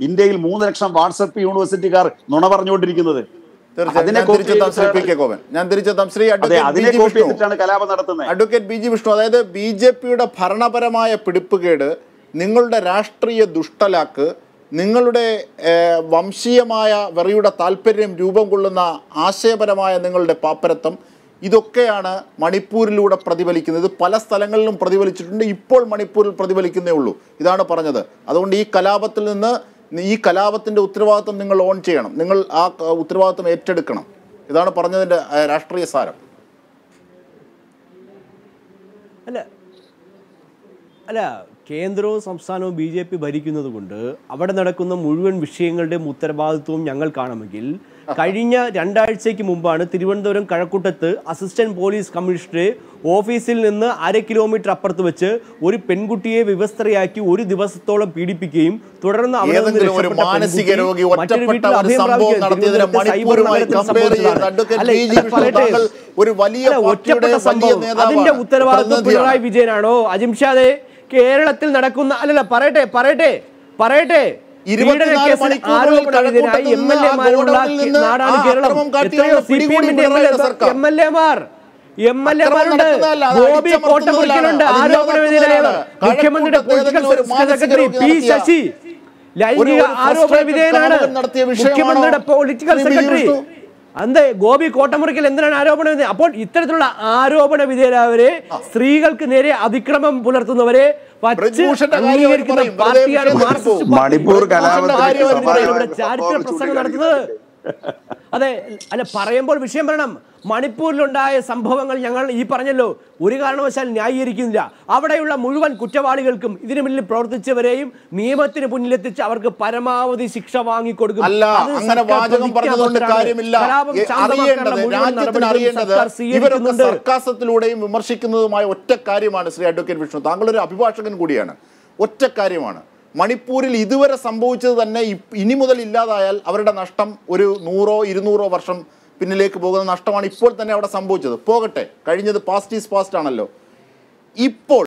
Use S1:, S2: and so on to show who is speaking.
S1: ഇന്ത്യയിൽ 3 ലക്ഷം വാട്സപ്പ് യൂണിവേഴ്സിറ്റിക്കാർ നുണ പറഞ്ഞുകൊണ്ടിരിക്കുന്നത്. കലാപം നടത്തുന്നത്.
S2: അഡ്വക്കേറ്റ് ബി ജി വിഷ്ണു, അതായത് ബി ജെ പിയുടെ ഭരണപരമായ പിടിപ്പുകേട്, നിങ്ങളുടെ രാഷ്ട്രീയ ദുഷ്ടലാക്ക്, നിങ്ങളുടെ വംശീയമായ വെറിയുടെ താല്പര്യം രൂപം കൊള്ളുന്ന ആശയപരമായ നിങ്ങളുടെ പാപ്പരത്വം, ഇതൊക്കെയാണ് മണിപ്പൂരിലൂടെ പ്രതിഫലിക്കുന്നത്. പല സ്ഥലങ്ങളിലും പ്രതിഫലിച്ചിട്ടുണ്ട്, ഇപ്പോൾ മണിപ്പൂരിൽ പ്രതിഫലിക്കുന്നേ ഉള്ളൂ. ഇതാണ് പറഞ്ഞത്. അതുകൊണ്ട് ഈ കലാപത്തിൽ നിന്ന്, ഈ കലാപത്തിൻ്റെ ഉത്തരവാദിത്വം നിങ്ങൾ ഓൺ ചെയ്യണം, നിങ്ങൾ ആ ഉത്തരവാദിത്വം ഏറ്റെടുക്കണം. ഇതാണ് പറഞ്ഞതിൻ്റെ രാഷ്ട്രീയ സാരം.
S3: അല്ല, കേന്ദ്രവും സംസ്ഥാനവും ബി ജെ പി ഭരിക്കുന്നത് കൊണ്ട് അവിടെ നടക്കുന്ന മുഴുവൻ വിഷയങ്ങളുടെയും ഉത്തരവാദിത്വവും ഞങ്ങൾ കാണുമെങ്കിൽ, കഴിഞ്ഞ 2 ആഴ്ചയ്ക്ക് മുമ്പാണ് തിരുവനന്തപുരം കഴക്കൂട്ടത്ത് അസിസ്റ്റന്റ് പോലീസ് കമ്മീഷണറെ ഓഫീസിൽ നിന്ന് 1/2 കിലോമീറ്റർ അപ്പുറത്ത് വെച്ച് ഒരു പെൺകുട്ടിയെ വിവസ്ത്രയാക്കി 1 ദിവസത്തോളം പീഡിപ്പിക്കുകയും തുടർന്ന് അവിടെ അതിന്റെ ഉത്തരവാദിത്വം പിണറായി വിജയനാണോ? അജിംഷാദെ, കേരളത്തിൽ നടക്കുന്ന പറയട്ടെ ആരോപണത്തിനായി എംഎൽഎമാരുള്ള നാടാണ് കേരളം. എത്രയോ CPM-ന്റെ എംഎൽഎമാരുണ്ട്. ഗോപി കോട്ടമുറിക്കലുണ്ട് ആരോപണവിധേയനായവർ. മുഖ്യമന്ത്രിയുടെ പൊളിറ്റിക്കൽ സെക്രട്ടറി പി ശശി ലൈംഗിക ആരോപണ വിധേയനാണ്. മുഖ്യമന്ത്രിയുടെ പൊളിറ്റിക്കൽ സെക്രട്ടറി അന്തേ ഗോപി കോട്ടമുറിക്കൽ എന്തിനാണ് ആരോപണ വിധേയൻ? അപ്പോൾ ഇത്തരത്തിലുള്ള ആരോപണ വിധേയരായവരെ, സ്ത്രീകൾക്ക് നേരെ അതിക്രമം പുലർത്തുന്നവരെ അംഗീകരിക്കുന്ന പാർട്ടിയാണ് ചാരിത്ര പ്രസംഗം നടത്തുന്നത്. അതെ, അല്ല, പറയുമ്പോൾ വിഷയം പറയണം. മണിപ്പൂരിലുണ്ടായ സംഭവങ്ങൾ ഞങ്ങൾ ഈ പറഞ്ഞല്ലോ, ഒരു കാരണവശാൽ ന്യായീകരിക്കുന്നില്ല. അവിടെയുള്ള മുഴുവൻ കുറ്റവാളികൾക്കും ഇതിനു മുന്നിൽ പ്രവർത്തിച്ചവരെയും നിയമത്തിന് മുന്നിലെത്തിച്ച് അവർക്ക് പരമാവധി ശിക്ഷ വാങ്ങിക്കൊടുക്കും.
S2: സർക്കാസത്തിലൂടെയും വിമർശിക്കുന്നതുമായ ഒറ്റ കാര്യമാണ് ശ്രീ അഡ്വക്കേറ്റ് വിഷ്ണു, താങ്കളൊരു അഭിഭാഷകൻ കൂടിയാണ്. ഒറ്റ കാര്യമാണ്, മണിപ്പൂരിൽ ഇതുവരെ സംഭവിച്ചത് തന്നെ ഇനി മുതൽ ഇല്ലാതായാൽ അവരുടെ നഷ്ടം ഒരു 100-200 വർഷം പിന്നിലേക്ക് പോകുന്ന നഷ്ടമാണ് ഇപ്പോൾ തന്നെ അവിടെ സംഭവിച്ചത്. പോകട്ടെ, കഴിഞ്ഞത് പാസ്റ്റ് ഈസ് പാസ്റ്റ് ആണല്ലോ. ഇപ്പോൾ